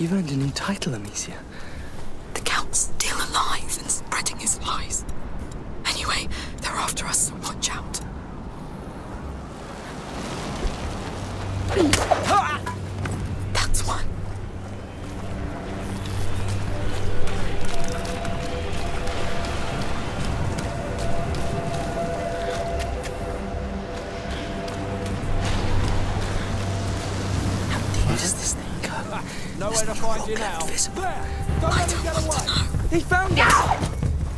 You've earned a new title, Amicia. The Count's still alive and spreading his lies. Anyway, they're after us, so watch out. That's one. How deep does this thing go? Nowhere to find you now. Visible. There! Don't let him get away! He found us!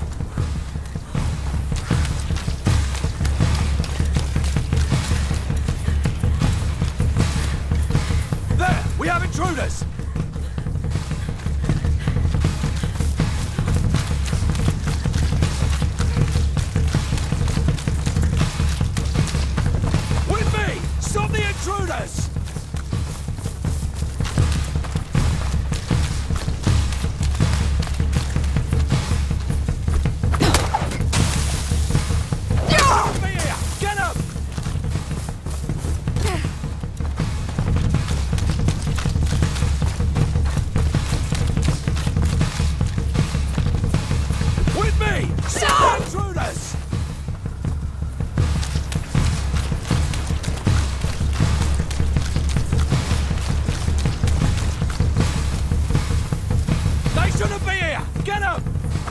There! We have intruders! With me! Stop the intruders! Over here! Get up! With me! Stop the intruders! They shouldn't be here! Get up!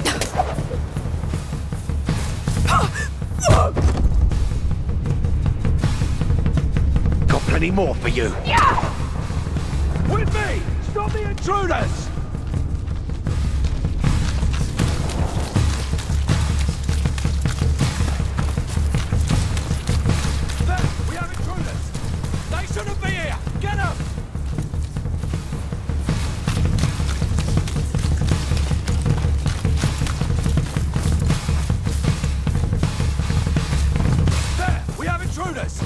Got plenty more for you. With me! Stop the intruders! There! We have intruders! They shouldn't be here! Get up! There! We have intruders!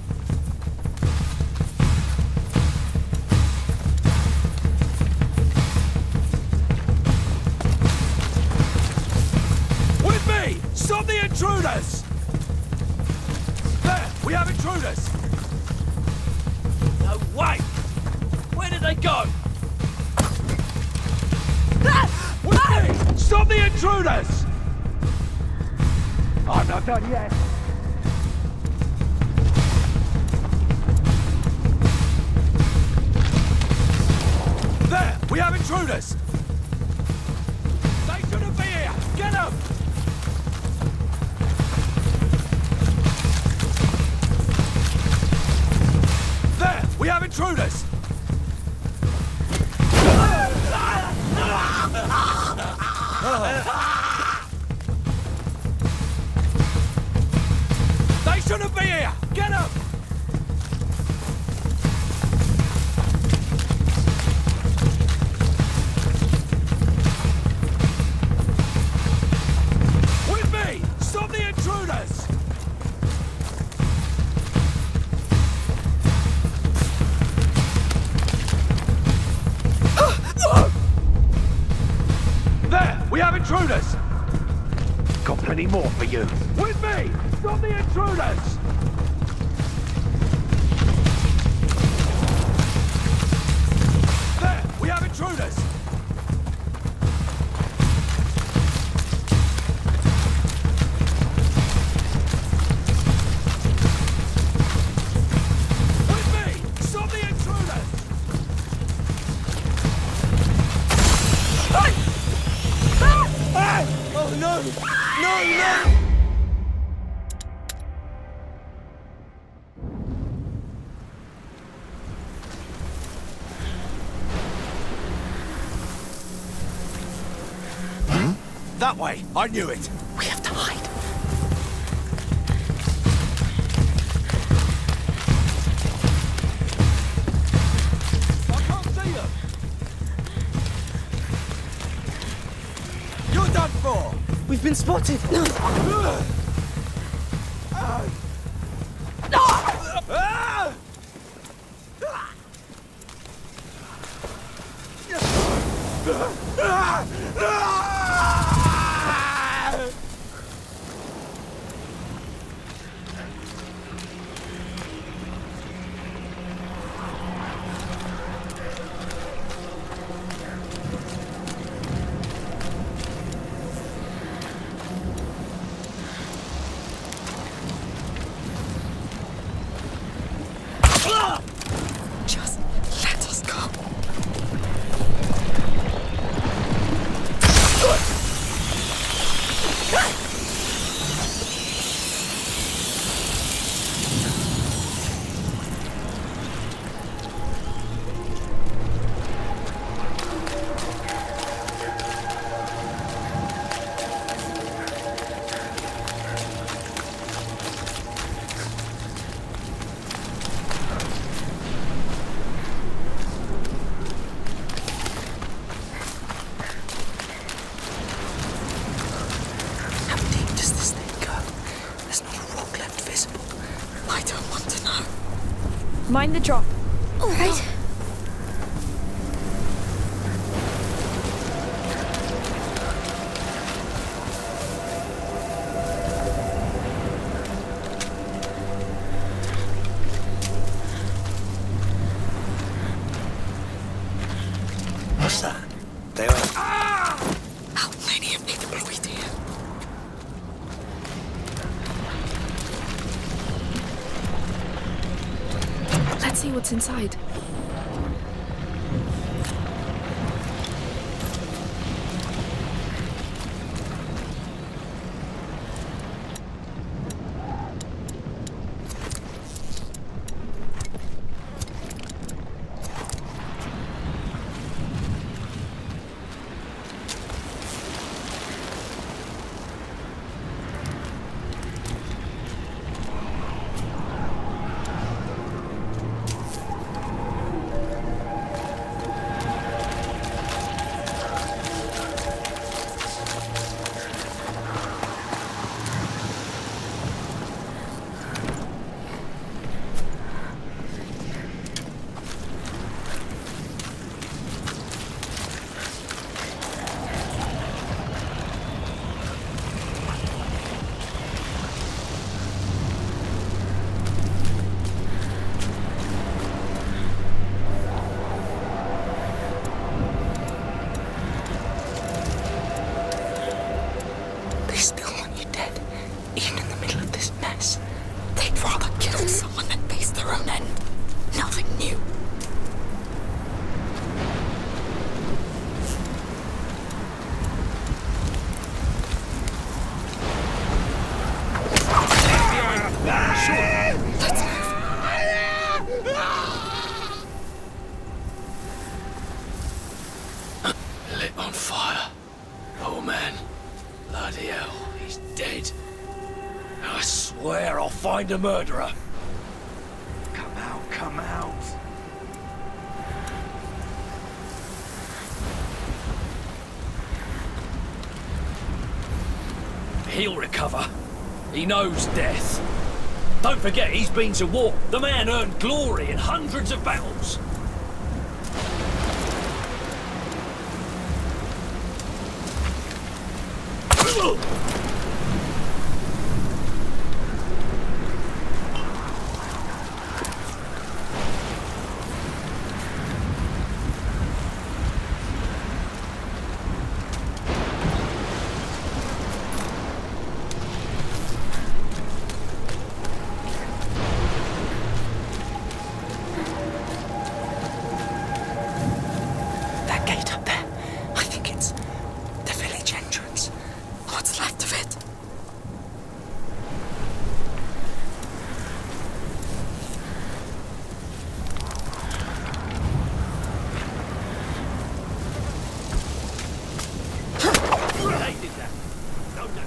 With me! Stop the intruders! There! We have intruders! No way! Where did they go? With me! Stop the intruders! I'm not done yet. There! We have intruders! They shouldn't be here! Get them! There! We have intruders! They shouldn't be here! Get them! With me! Stop the intruders! There! We have intruders! Got plenty more for you. With me! Stop the intruders! There! We have intruders! With me! Stop the intruders! Oh no! No, no! That way! I knew it! We have to hide. I can't see them! You're done for! We've been spotted! find the drop. All right. What's that? They were... How many have they deployed here? Let's see what's inside. They still want you dead, even in the middle of this mess. They'd rather kill someone than face their own end. Nothing new. Let's move. Lit on fire. Oh man. Bloody hell, he's dead. I swear I'll find a murderer. Come out, come out. He'll recover. He knows death. Don't forget, he's been to war. The man earned glory in hundreds of battles. That gate up there, I think it's the village entrance. What's left of it? They did that. No doubt.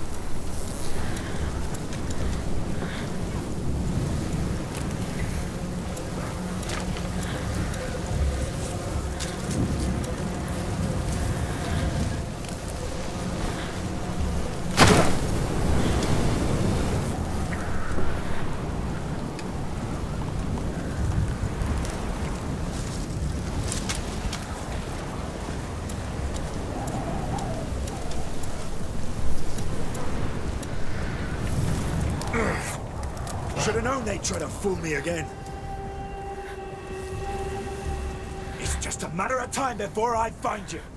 Should have known they'd try to fool me again. It's just a matter of time before I find you.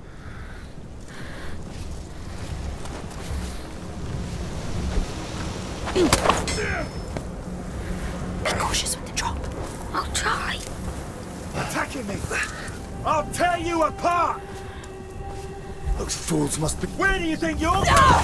Be cautious with the drop. I'll try. Attacking me! I'll tear you apart! Those fools must be... Where do you think you're...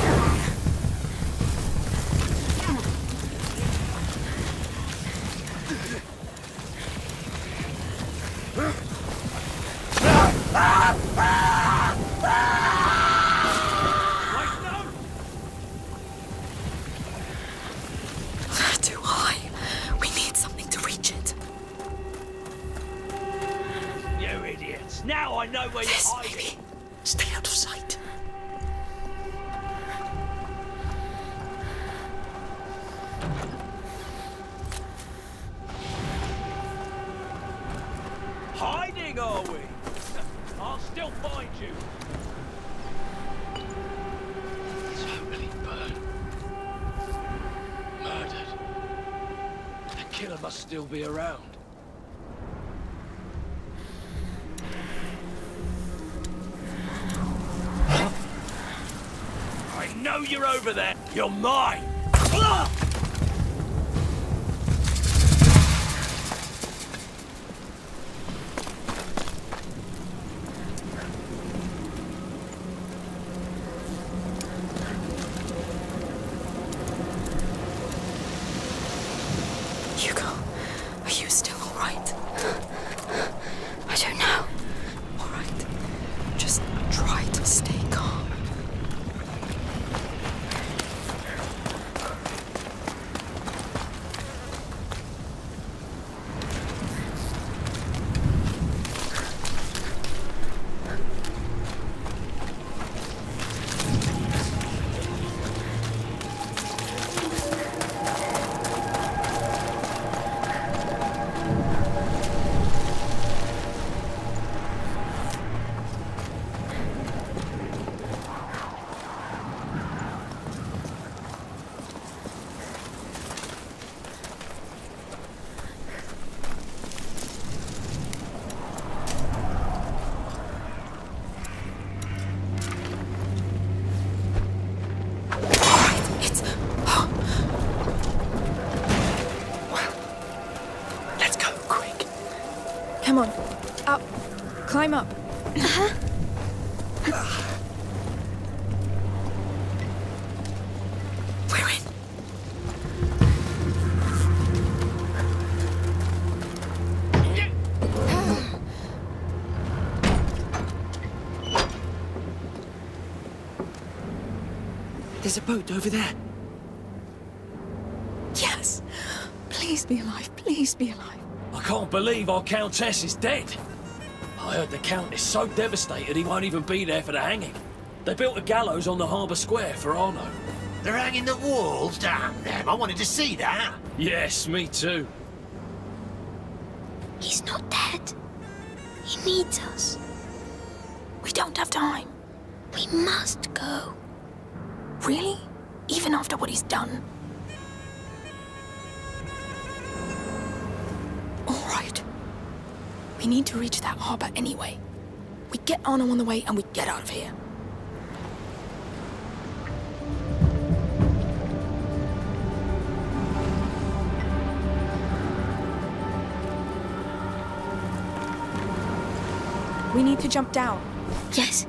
Too high. We need something to reach it. You idiots. Now I know where you're This, hiding. maybe. Stay out of sight. hiding, are we? I'll still find you. Totally burned. Murdered. The killer must still be around. I know you're over there. You're mine. Hugo, are you still all right? I don't know. All right. Just try to stay calm. Come on. Up. Climb up. We're in. There's a boat over there. Yes. Please be alive. Please be alive. I can't believe our Countess is dead. I heard the Count is so devastated he won't even be there for the hanging. They built a gallows on the harbour square for Arno. They're hanging the walls? Damn them, I wanted to see that. Yes, me too. He's not dead. He needs us. We don't have time. We must go. Really? Even after what he's done? All right. We need to reach that harbor anyway. We get Arno on the way and we get out of here. We need to jump down. Yes.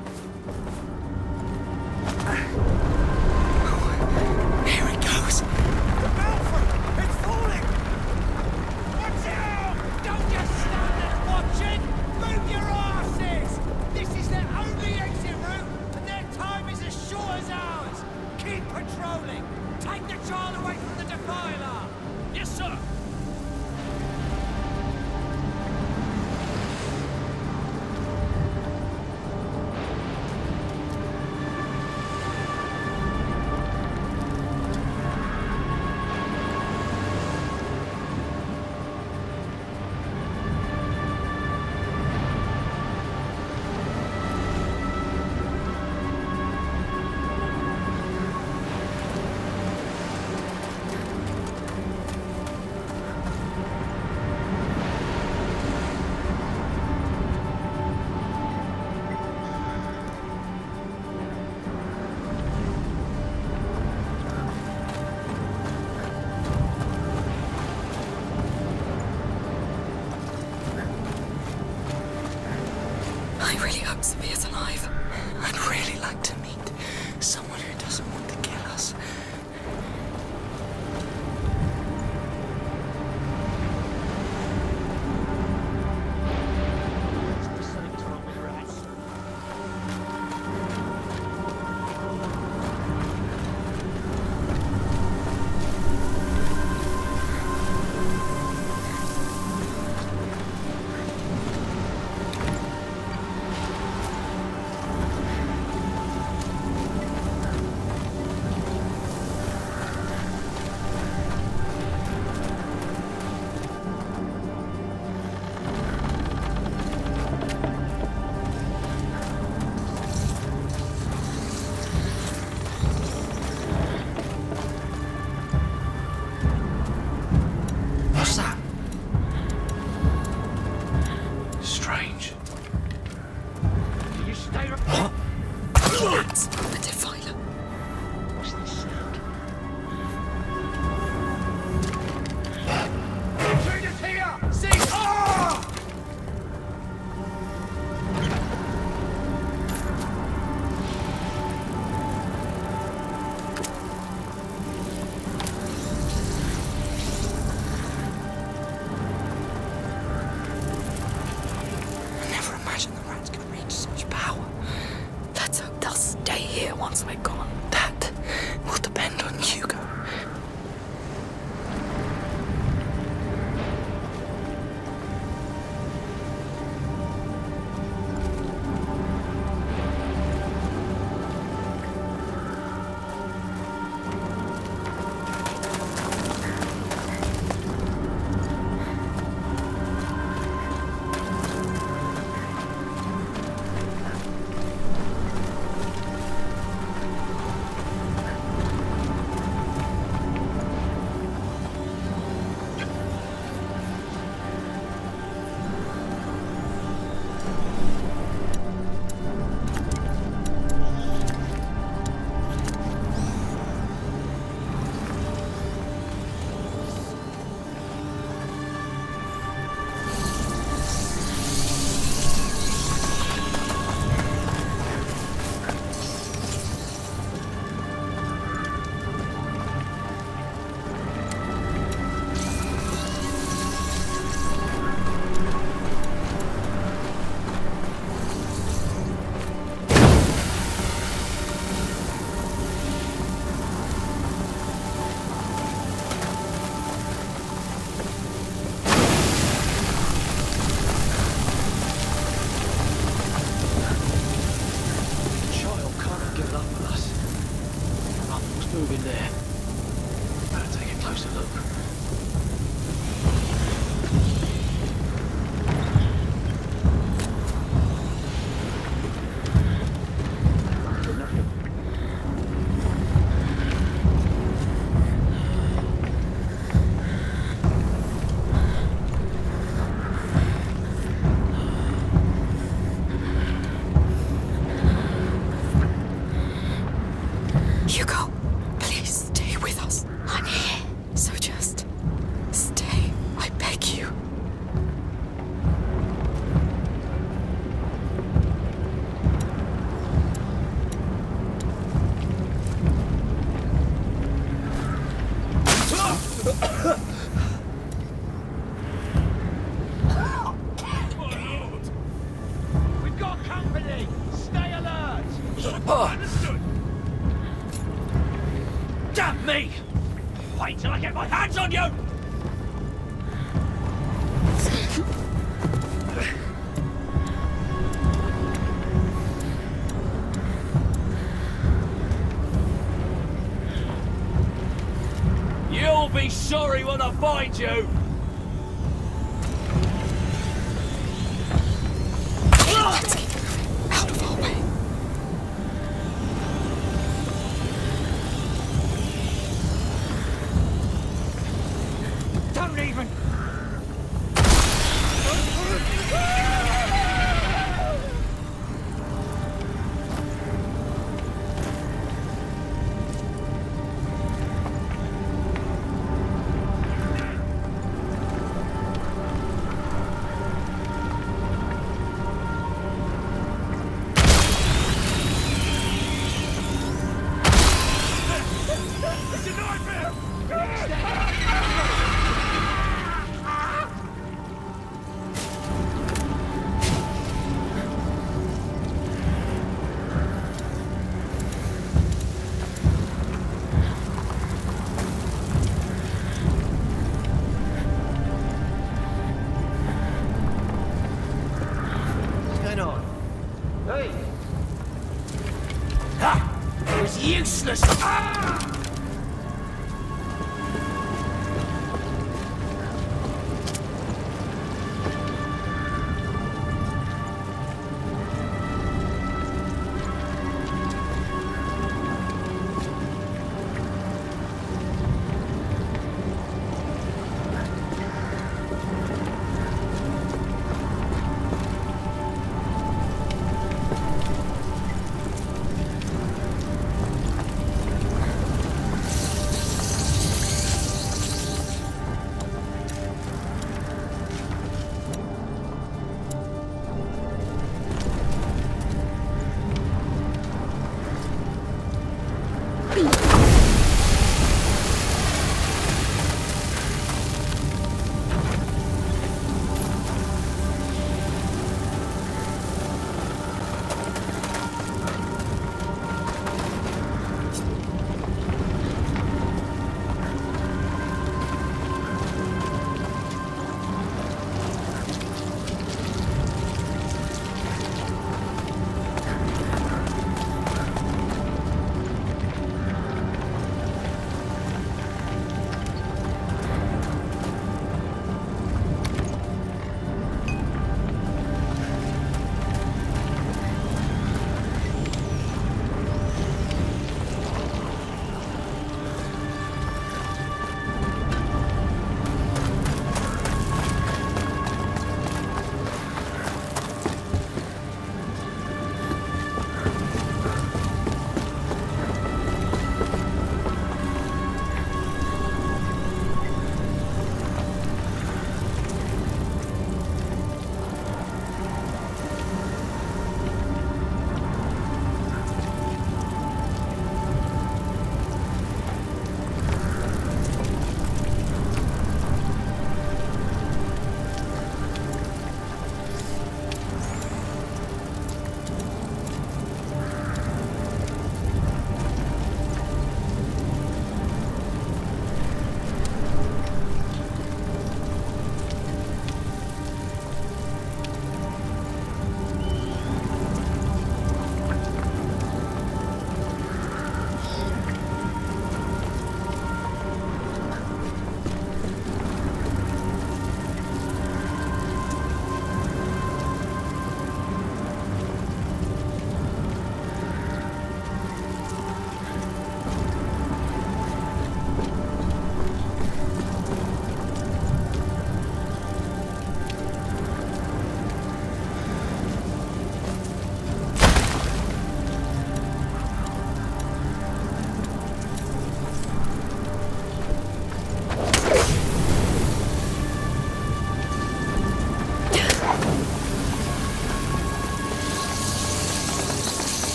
There it goes. Alfred! It's falling! Watch out! Don't just stand there watching! Move your asses! This is their only exit route, and their time is as short as ours! Keep patrolling! Take the child away from the defiler! Yes, sir. I really hope Sophia's alive. I'd really like to meet someone who doesn't want to kill us. That's a defiler. What's this sound? Intruders here! See! Ah! I never imagined the rats could reach such power. Let's hope they'll stay here once we're gone. That will depend on Hugo. Moving there. Better take a closer look. Hugo, please stay with us. I'm here. So just stay, I beg you. We've got company! Stay alert! Understood! Damn me! Wait till I get my hands on you! You'll be sorry when I find you! Let's keep moving, out of our way. Don't even... It's a nightmare! What's going on? Hey! Ha! It was useless! Ah!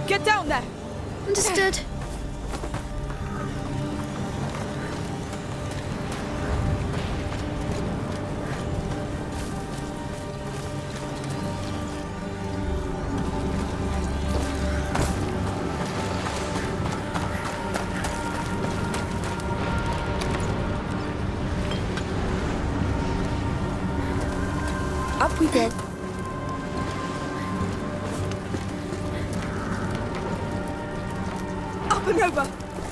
Get down there! Understood. Up we go. Up and over!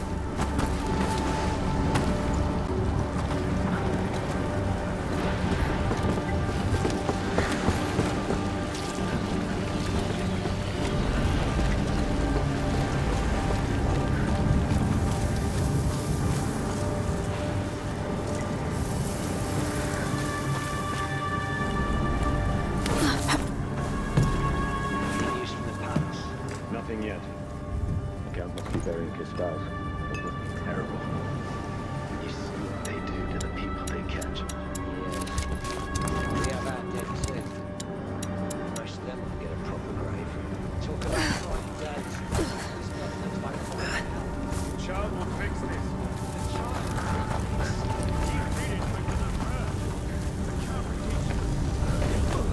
News from the palace. Nothing yet. The Count must be burying his spouse. It would be terrible. You see what they do to the people they catch. Yes. We have our dead too. Most of them will get a proper grave. Talk about trying dads. This man looks like fire. The child will fix this. The child. He did it quicker than her. The Count will teach him.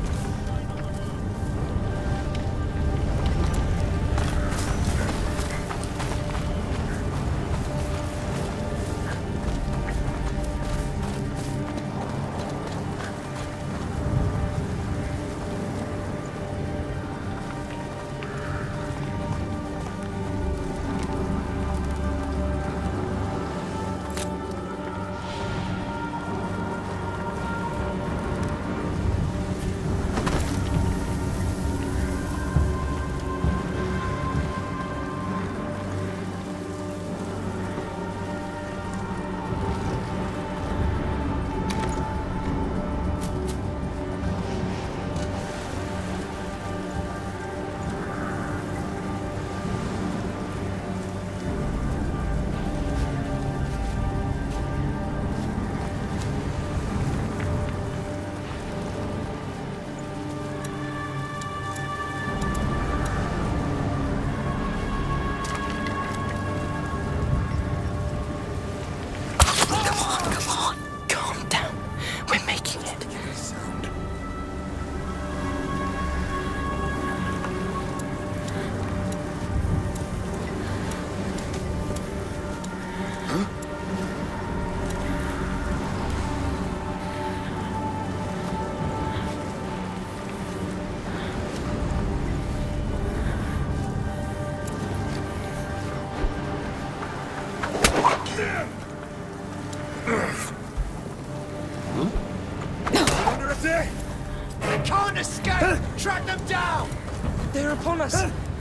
Under attack! They can't escape! Track them down! They're upon us!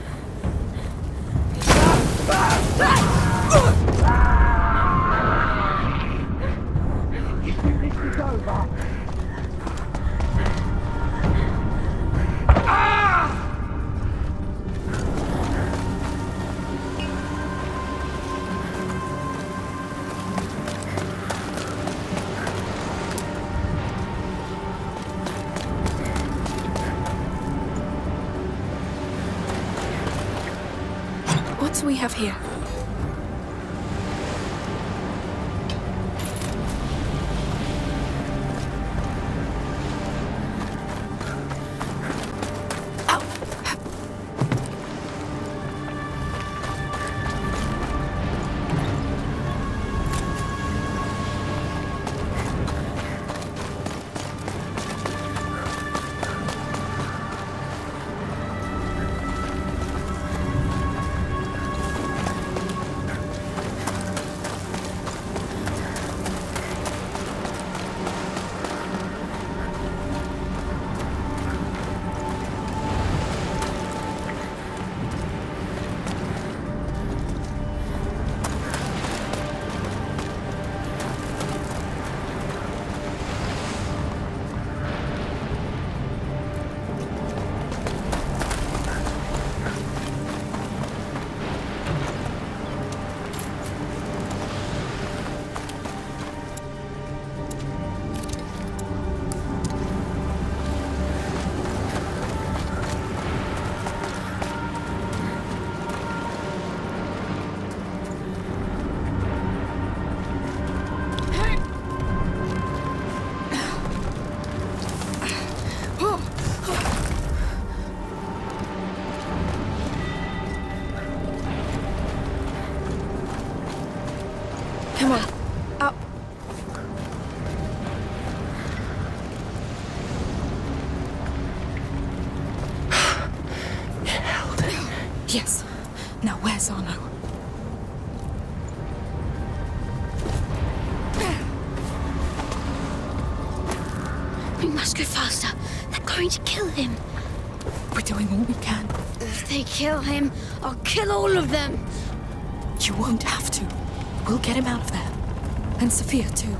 What do we have here? Yes. Now where's Arno? We must go faster. They're going to kill him. We're doing all we can. If they kill him, I'll kill all of them. You won't have to. We'll get him out of there. And Sophia too.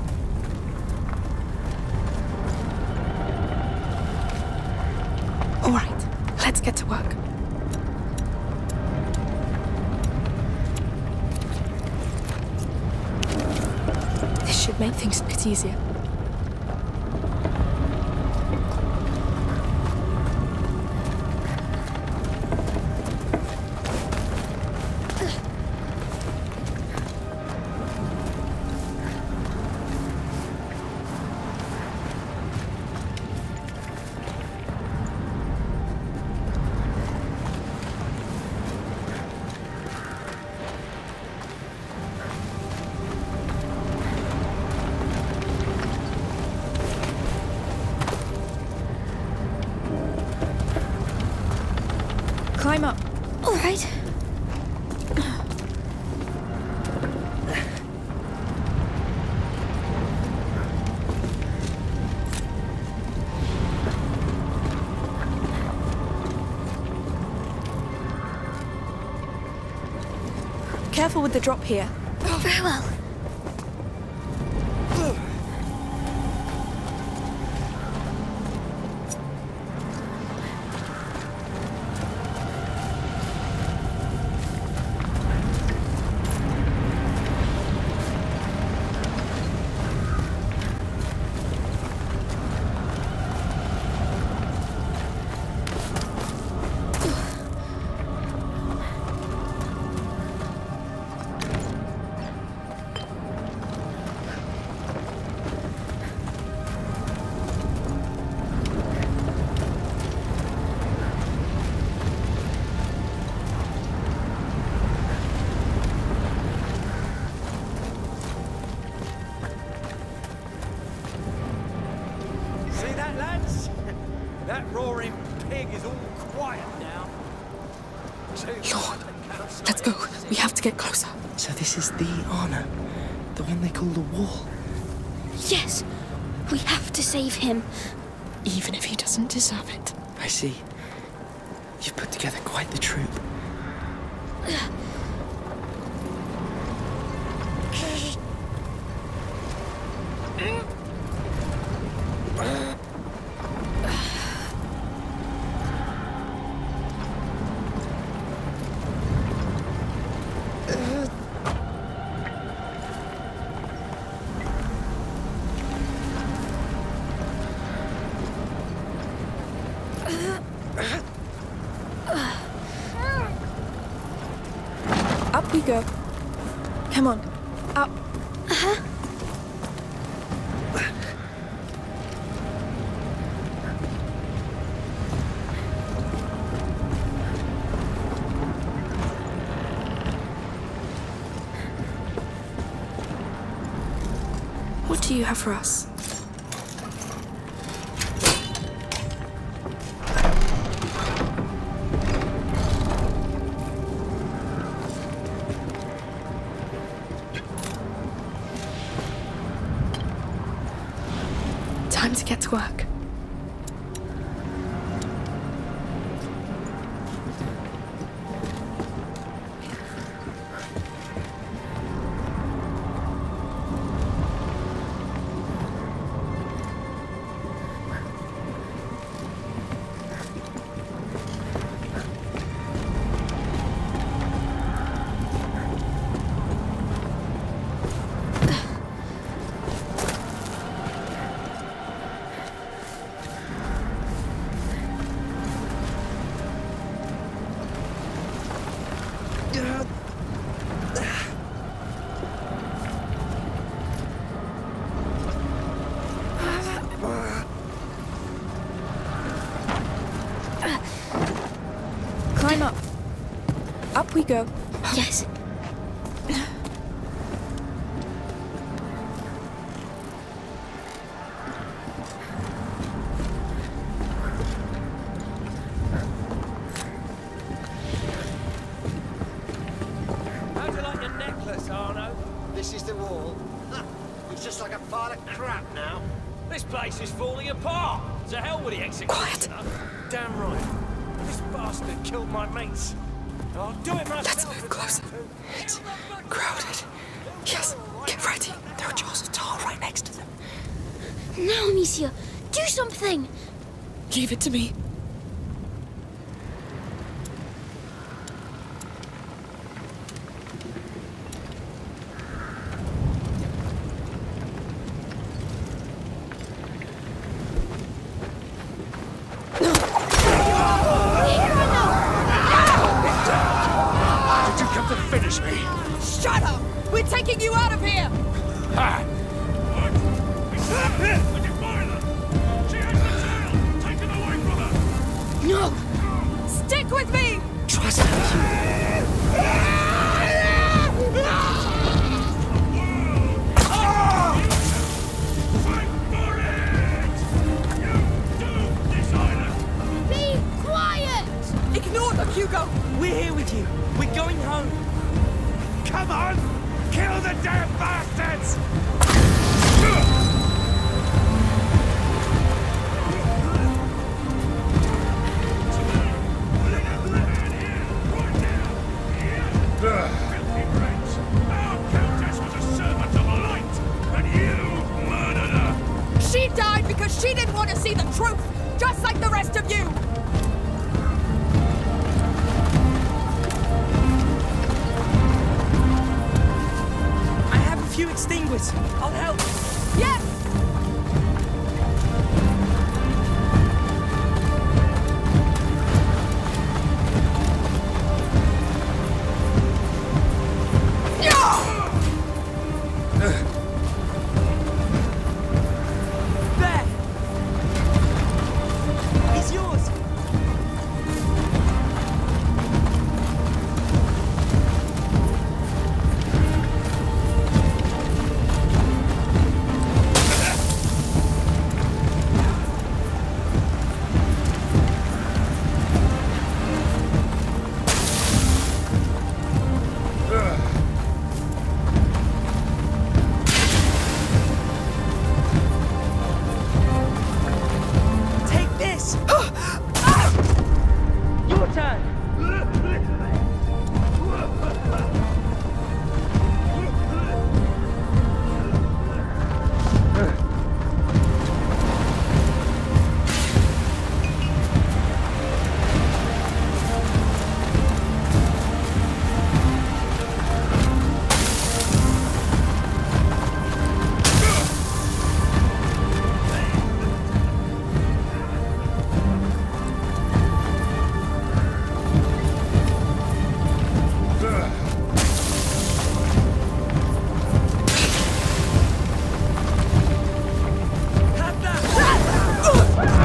All right, let's get to work. This should make things a bit easier. Climb up. All right. Careful with the drop here. Oh, very well. See that, lads? That roaring pig is all quiet now. Lord, let's go. We have to get closer. So this is the Arno, the one they call the Wall. Yes, we have to save him. Even if he doesn't deserve it. I see. You've put together quite the troop. Up we go. Come on, up. What do you have for us? Time to get to work. Climb up. Up we go. Yes. This place is falling apart. To hell with the executioner. Damn right. This bastard killed my mates. I'll do it myself. Let's move closer. It's crowded. Yes, get ready. There are jaws of tar right next to them. Now, Amicia, do something! Leave it to me. Finish me! Shut up! We're taking you out of here! Ha! What? Would you find her? She has the tail! Take it away from her! No! Stick with me! Trust me. Fight for it! You do this island! Be quiet! Ignore them, Hugo! We're here with you. We're going home. Come on! Kill the damn bastards! Filthy brutes! Our Countess was a servant of light, and you murdered her! She died because she didn't want to see the truth, just like the rest of you! I have a few extinguishers. I'll help. Yes! There. He's yours. Take this. Your turn. Have that.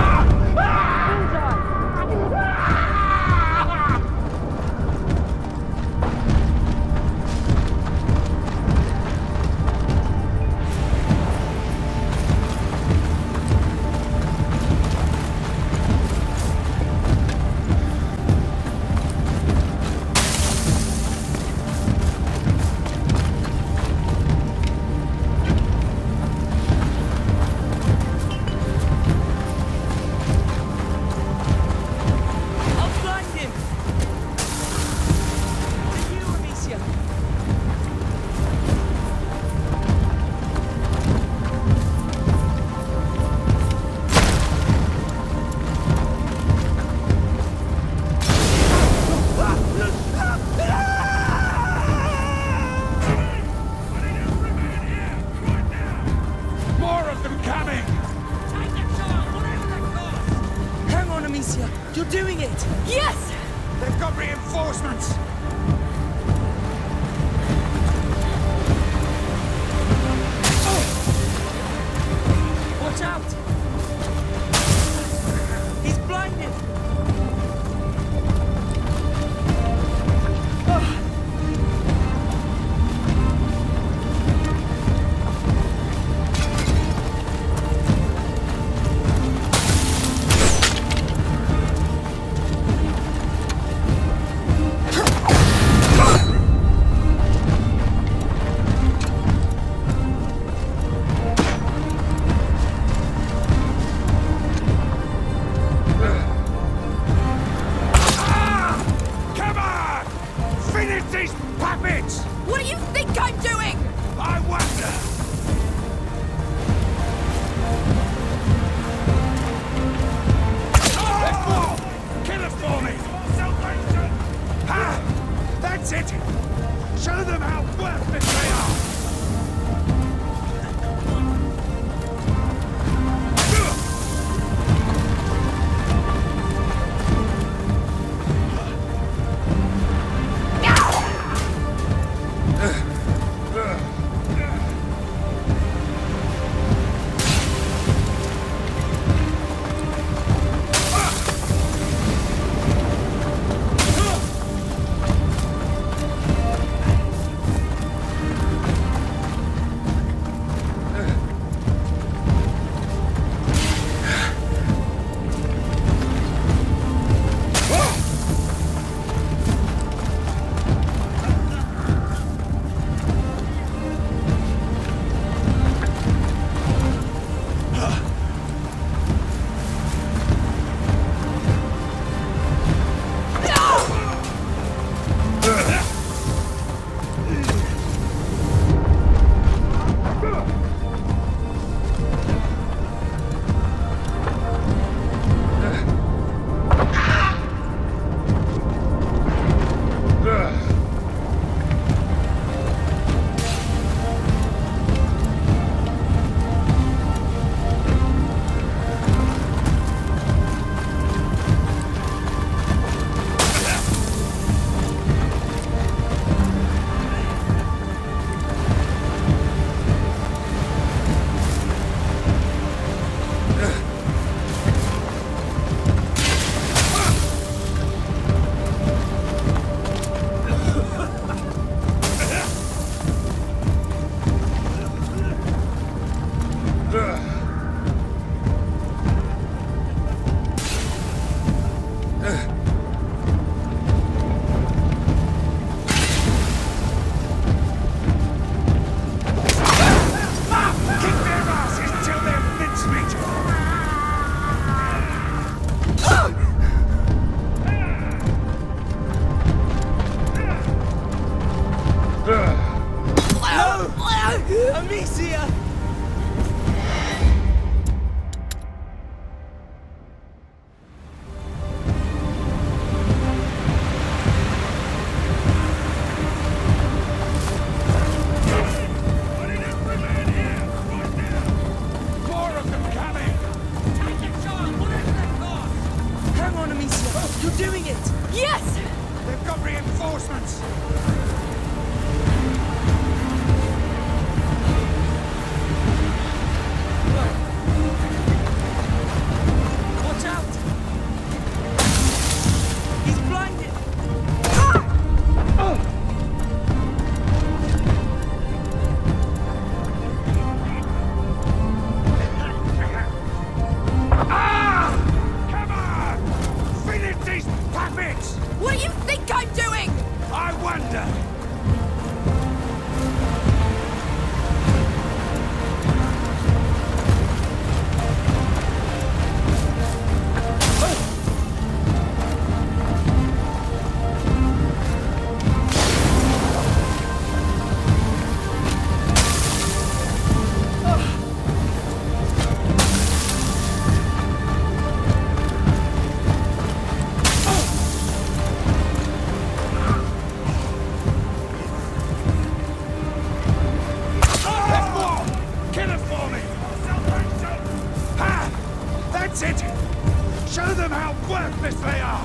I'll blind him. To you, Amicia. More of them coming! Take the child, whatever the cost! Hang on, Amicia. You're doing it. Yes! They've got reinforcements! Watch out. He's blinded. Amicia! More of them coming! Take it, John! Whatever they cost! Hang on, Amicia! You're doing it! Yes! They've got reinforcements! Watch out! He's blinded! Come on! Finish these puppets! What do you think I'm doing? I wonder! Kill it for me! Ha! That's it! Show them how worthless they are!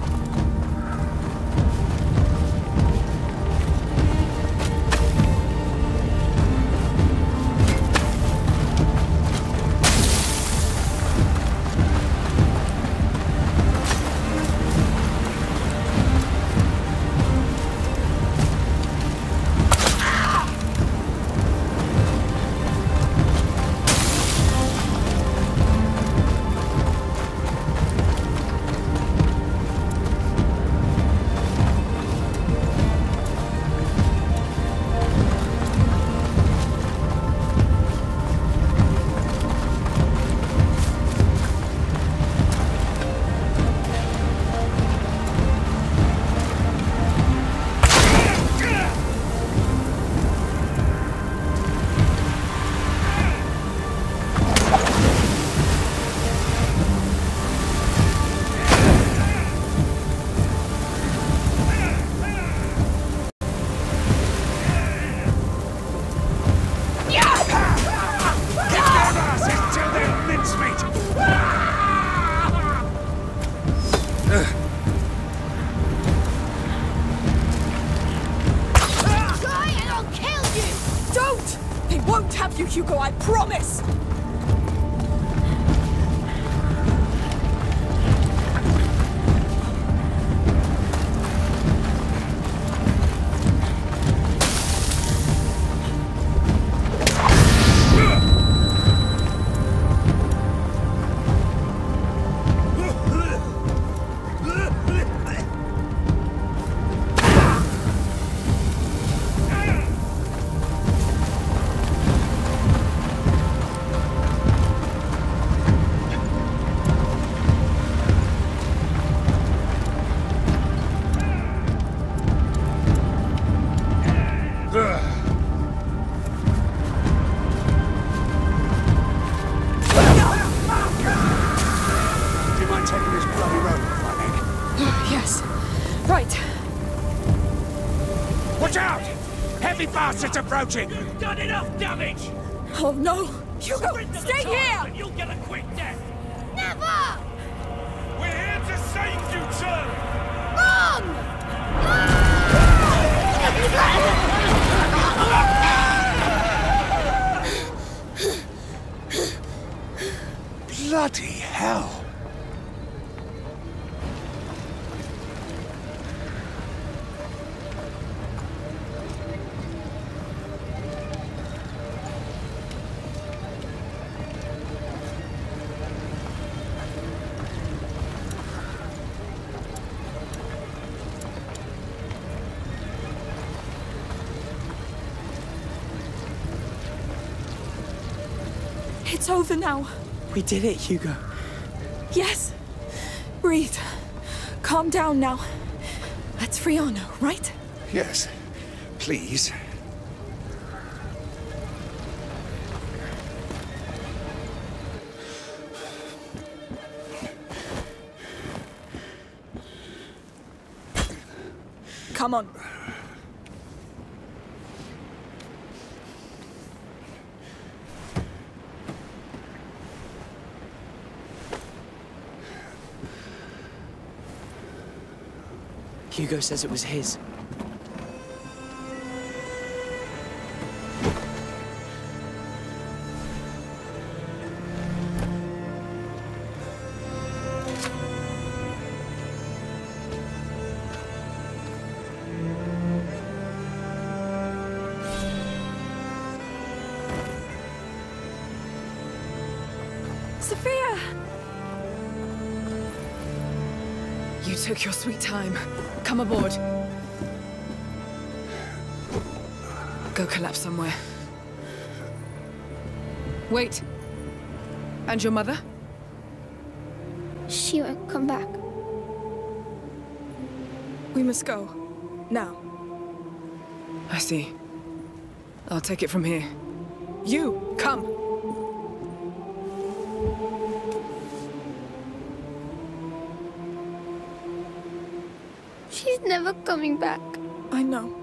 Try and I'll kill you! Don't! They won't have you, Hugo, I promise! Do you mind taking this bloody rope off my neck? Yes. Right. Watch out! Heavy bastards approaching! You've done enough damage! Oh no! Hugo, stay here! And you'll get a quick death! Never! We're here to save you, Charlie! Run! Bloody hell! It's over now. We did it, Hugo. Yes. Breathe. Calm down now. That's Friano, right? Yes. Please. Come on. Hugo says it was his. Sophia! You took your sweet time. Come aboard. Go collapse somewhere. Wait. And your mother? She won't come back. We must go. Now. I see. I'll take it from here. You, come! She's never coming back. I know.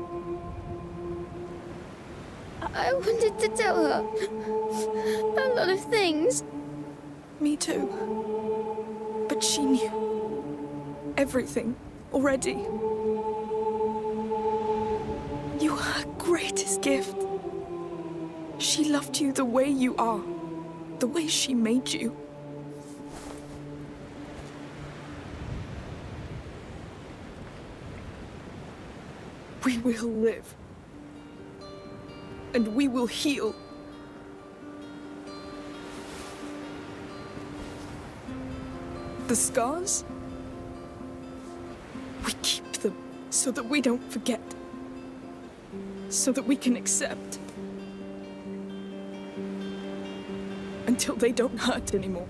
I wanted to tell her a lot of things. Me too. But she knew everything already. You were her greatest gift. She loved you the way you are, the way she made you. We will live. And we will heal. The scars? We keep them so that we don't forget. So that we can accept. Until they don't hurt anymore.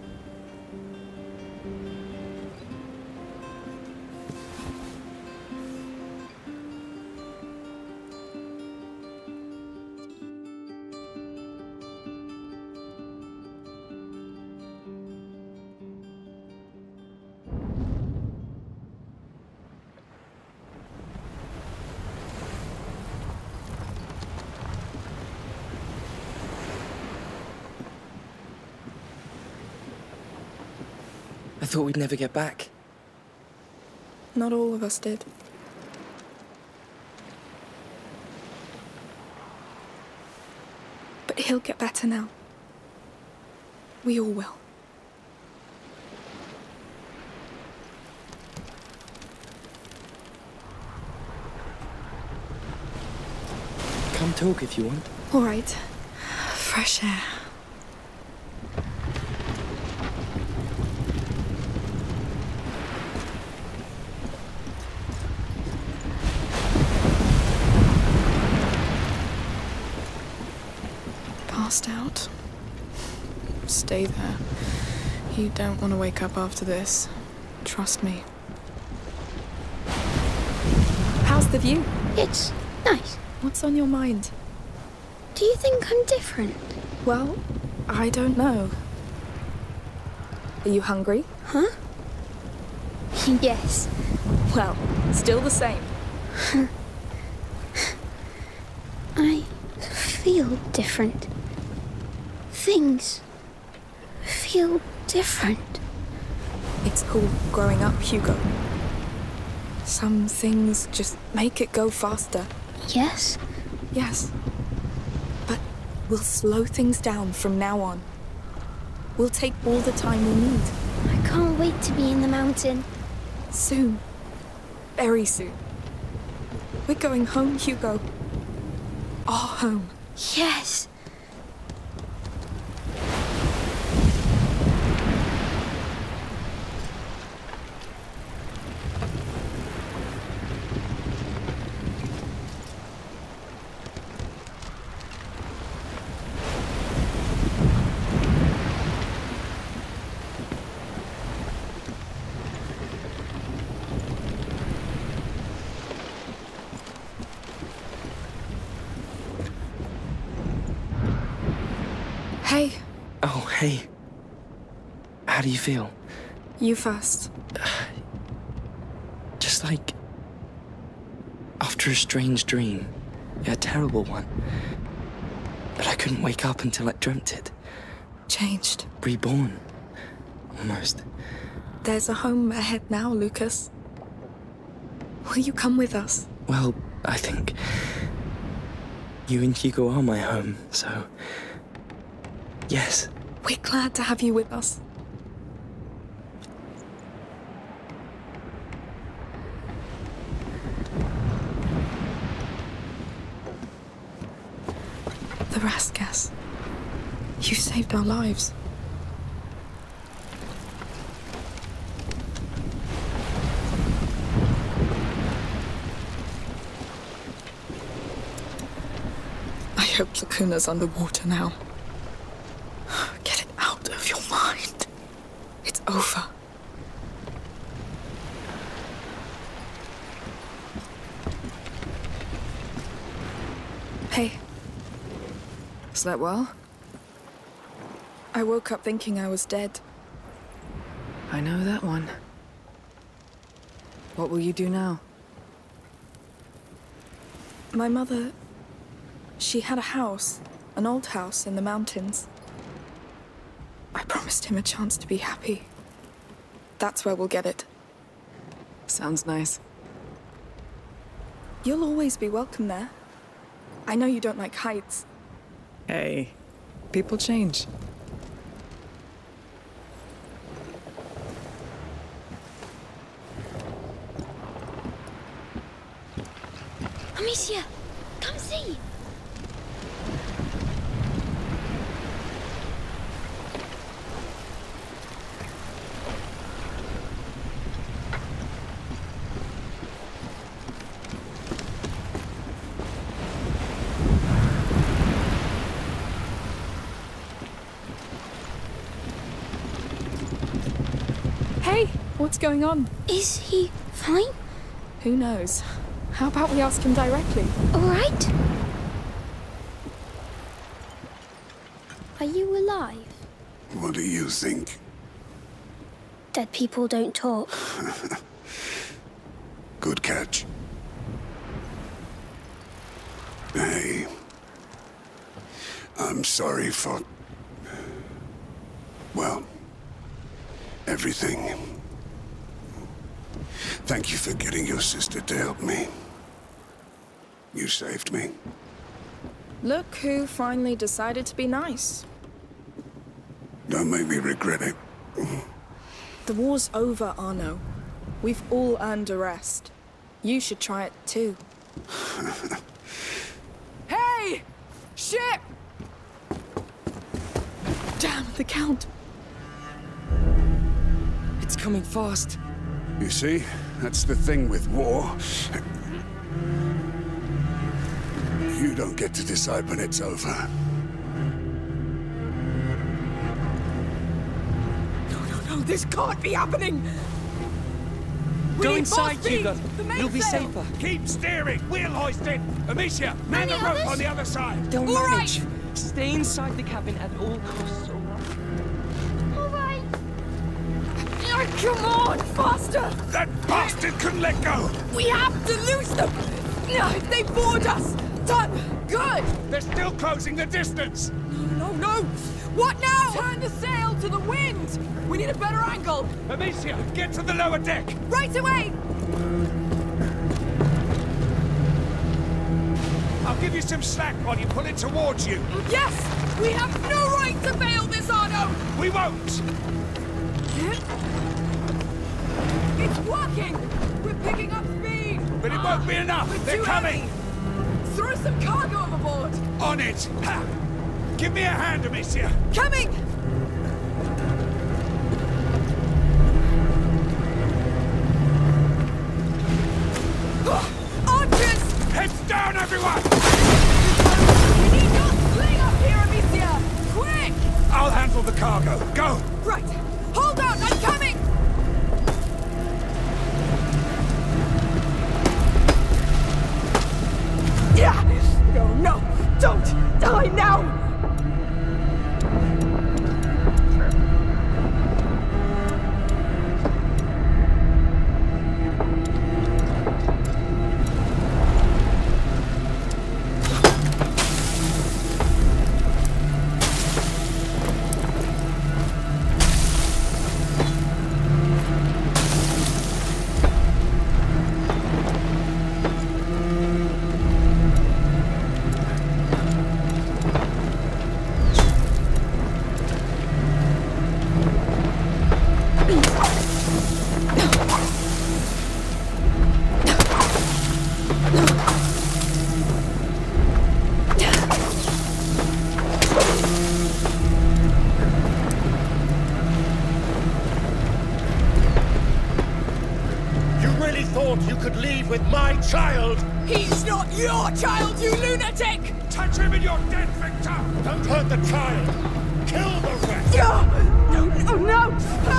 I thought we'd never get back. Not all of us did. But he'll get better now. We all will. Come talk if you want. All right. Fresh air. Passed out. Stay there. You don't want to wake up after this. Trust me. How's the view? It's nice. What's on your mind? Do you think I'm different? Well, I don't know. Are you hungry? Huh? Yes. Well, still the same. I feel different. Things feel different. It's called growing up, Hugo. Some things just make it go faster. Yes? Yes. But we'll slow things down from now on. We'll take all the time we need. I can't wait to be in the mountain. Soon. Very soon. We're going home, Hugo. Our home. Yes. Hey. Oh, hey. How do you feel? You first. Just like... after a strange dream. A terrible one. But I couldn't wake up until I dreamt it. Changed. Reborn. Almost. There's a home ahead now, Lucas. Will you come with us? Well, I think... you and Hugo are my home, so... yes. We're glad to have you with us. The Raskas. You saved our lives. I hope Lacuna's underwater now. Get it out of your mind. It's over. Hey. Slept well? I woke up thinking I was dead. I know that one. What will you do now? My mother... she had a house. An old house in the mountains. I promised him a chance to be happy. That's where we'll get it. Sounds nice. You'll always be welcome there. I know you don't like heights. Hey, people change. Amicia, come see. Hey, what's going on? Is he fine? Who knows? How about we ask him directly? All right. Are you alive? What do you think? Dead people don't talk. Good catch. Hey. I'm sorry for... well... everything. Thank you for getting your sister to help me. You saved me. Look who finally decided to be nice. Don't make me regret it. The war's over, Arno. We've all earned a rest. You should try it too. Hey! Ship! Damn, the Count. It's coming fast. You see? That's the thing with war. You don't get to decide when it's over. No, this can't be happening! Go inside, Hugo. You'll be safer. Keep steering! Wheel hoisted! Amicia, man the rope on the other side! They'll manage. Stay inside the cabin at all costs, all right? All right. Oh, come on, faster! That bastard couldn't let go! We have to lose them! No, they board us! Done! Good! They're still closing the distance! No! What now? Turn the sail to the wind! We need a better angle! Amicia, get to the lower deck! Right away! I'll give you some slack while you pull it towards you. Yes! We have no right to fail this, Arno! We won't! It's working! We're picking up speed! But it won't be enough! They're coming! Heavy. Throw some cargo overboard! On it! Ha! Give me a hand, Amicia! Coming! Archers! Heads down, everyone! We need your sling up here, Amicia! Quick! I'll handle the cargo. Go! Right! Hold on, I'm coming! Yeah! No, don't! Die now! really thought you could leave with my child? He's not your child, you lunatic! Touch him and you're dead, Victor! Don't hurt the child! Kill the rest! No! No!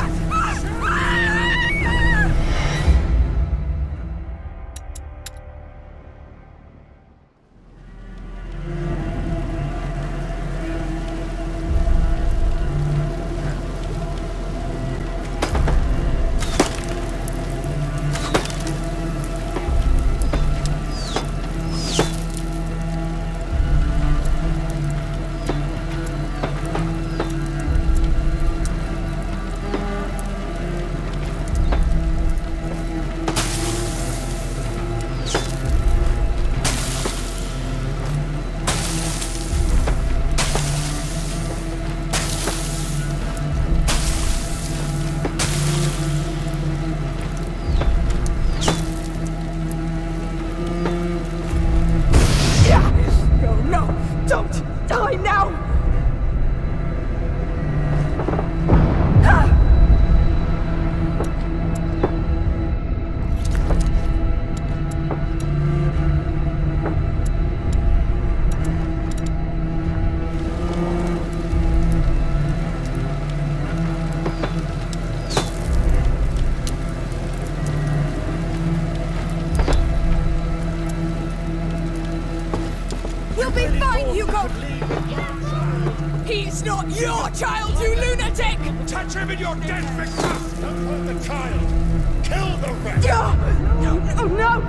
You'll be fine, Hugo! He's not your child, you lunatic! Touch him and you're dead, Victor! Don't hurt the child! Kill the rest! No! No!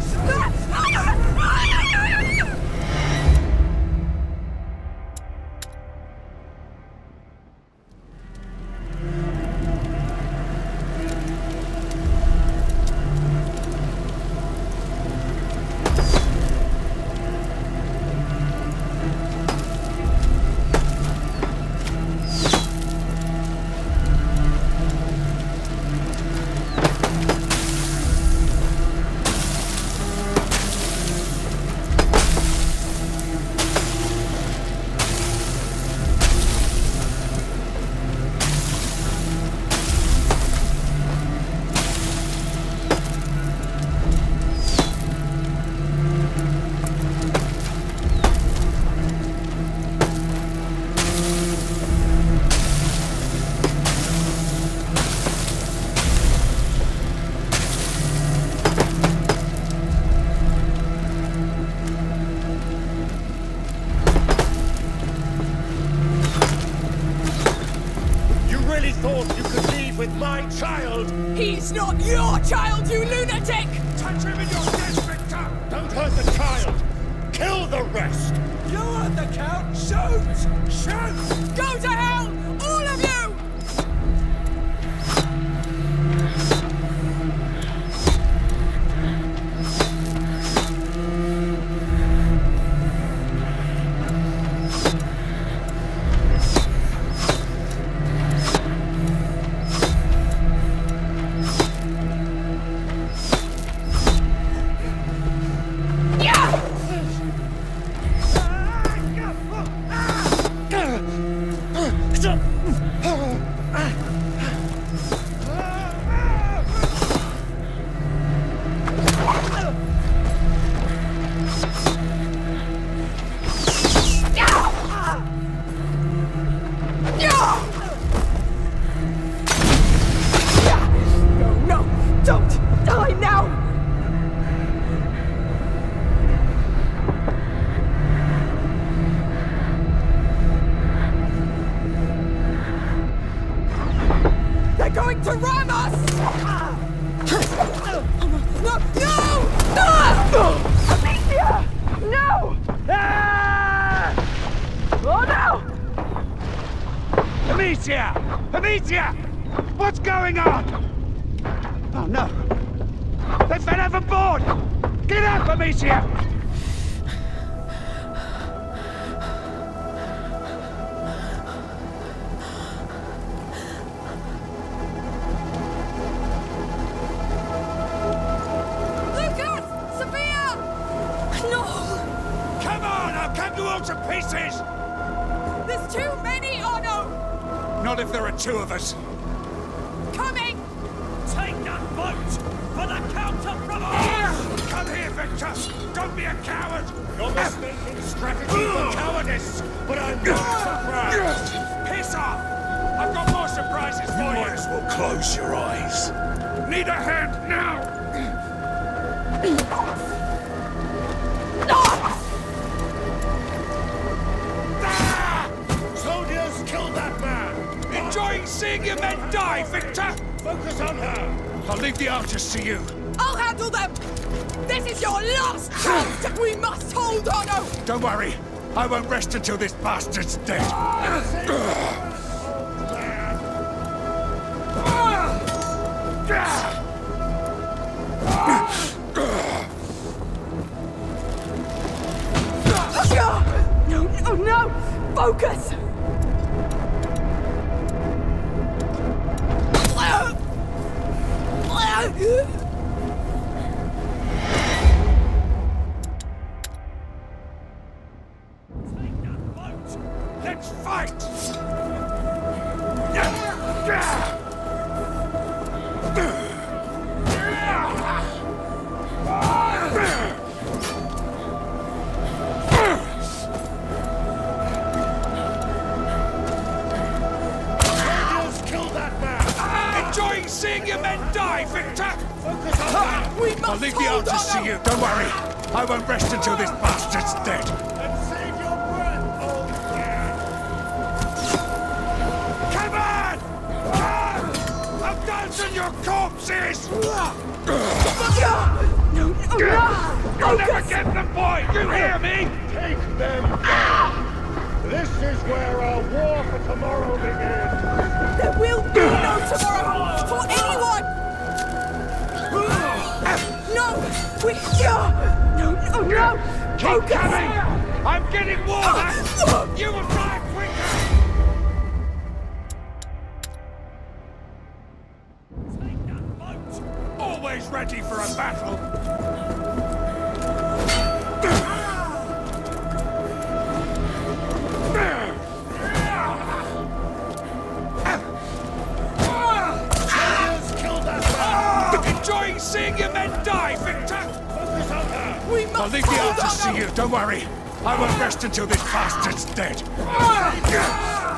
He's not your child, you lunatic! Touch him and you're dead, Victor! Don't hurt the child! Kill the rest! You heard the count! Shoot! Shoot! Go to hell! All of you! Going to ram us! No! No! Amicia! No! Ah! Oh no! Amicia! Amicia! What's going on? Oh no! They fell overboard! Get up, Amicia! To pieces! There's too many, Otto! Not if there are two of us. Coming! Take that boat for the Countess! Come here, Victor! Don't be a coward! You're mistaking strategy for cowardice! But I'm not surprised! Piss off! I've got more surprises for you! Might as well close your eyes. Need a hand now! Soldiers, kill that man! Enjoying seeing your men die, Victor! Focus on her! I'll leave the archers to you. I'll handle them! This is your last chance! We must hold Otto! Don't worry. I won't rest until this bastard's dead. No, no, no! Focus! Let's fight! Enjoying seeing your men die, Victor! Focus on her! We must I'll leave the archers to you. Don't worry. I won't rest until this bastard's dead. And save your breath, old man! Come on! I've danced your corpses! No, You'll never get them, boy! You hear me? Take them down! This is where our war for tomorrow begins! There will be no tomorrow for anyone! No! We... No! Keep coming! I'm getting warmer! You will fly quicker! Take that boat! Always ready for a battle! Enjoying seeing your men die, Victor! Focus on her! We must I'll leave the archers to you, don't worry. I won't rest until this bastard's dead. Old man!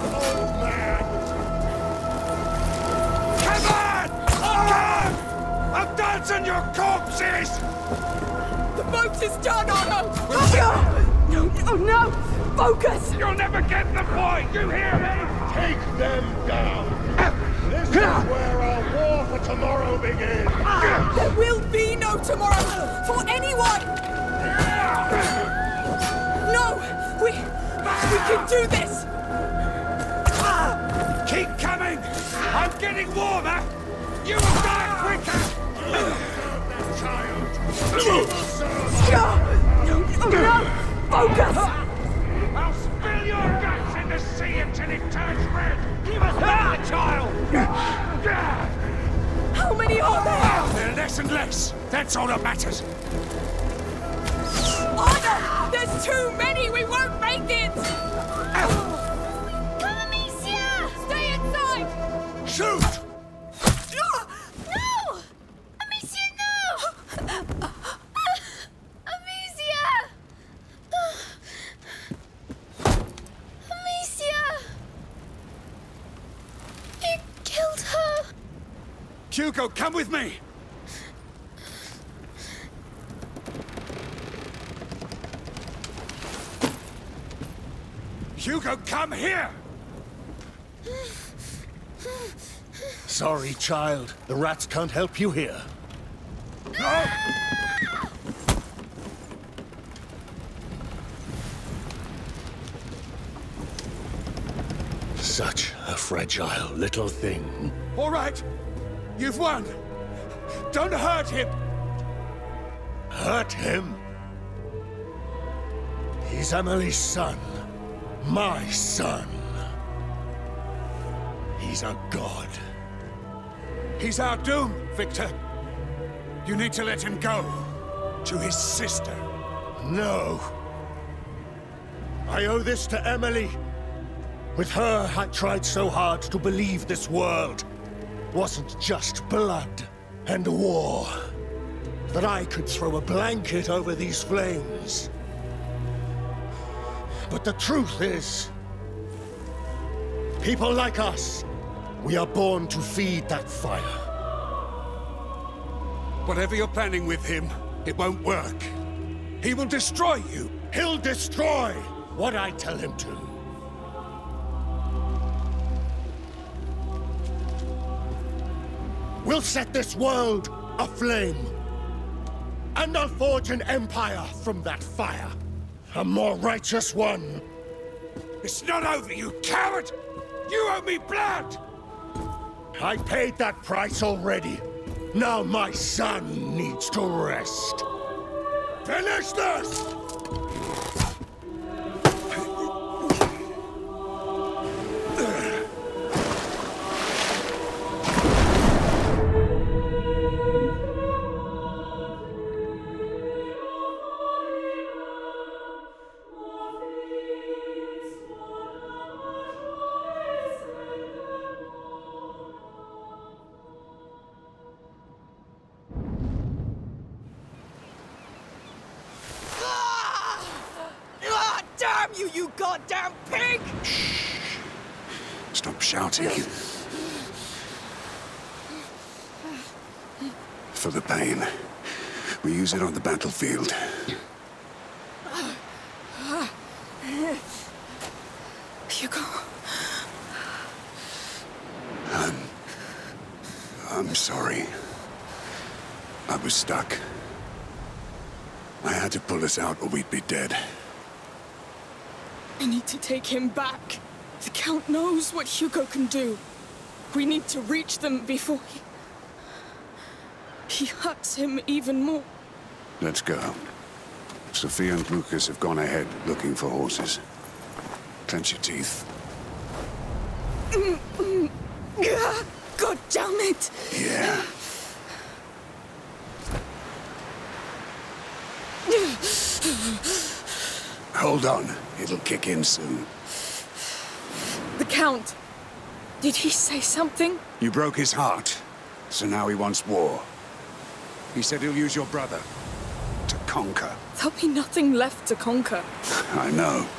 Come on! Come! I'm dancing your corpses! The boat is done, Otto! No! Focus! You'll never get them, boy! You hear me? Take them down! This is where our war for tomorrow begins! There will be no tomorrow for anyone! No! We can do this! Keep coming! I'm getting warmer! You will die quicker! No! Focus! I'll spill your guts in the sea until it turns red! You must hurt the child! How many are there? They're less and less. That's all that matters. Otto! There's too many! We won't make it! Come, Amicia! Stay inside! Shoot! No! Amicia, no! Amicia! Amicia! You killed her! Hugo, come with me! Hugo, come here! Sorry, child. The rats can't help you here. No! Such a fragile little thing. All right. You've won. Don't hurt him. Hurt him? He's Emily's son. My son. He's a god. He's our doom, Victor. You need to let him go. To his sister. No. I owe this to Emily. With her, I tried so hard to believe this world wasn't just blood and war. that I could throw a blanket over these flames. But the truth is, people like us, we are born to feed that fire. Whatever you're planning with him, it won't work. He will destroy you. He'll destroy what I tell him to. We'll set this world aflame. And I'll forge an empire from that fire. A more righteous one. It's not over, you coward! You owe me blood! I paid that price already. Now my son needs to rest. Finish this! You goddamn pig! Shh. Stop shouting. For the pain. We use it on the battlefield. Hugo. I'm sorry. I was stuck. I had to pull us out or we'd be dead. We need to take him back. The Count knows what Hugo can do. We need to reach them before he hurts him even more. Let's go. Sophia and Lucas have gone ahead looking for horses. Clench your teeth. God damn it! Yeah. Hold on. It'll kick in soon. The Count. Did he say something? You broke his heart, so now he wants war. He said he'll use your brother to conquer. There'll be nothing left to conquer. I know.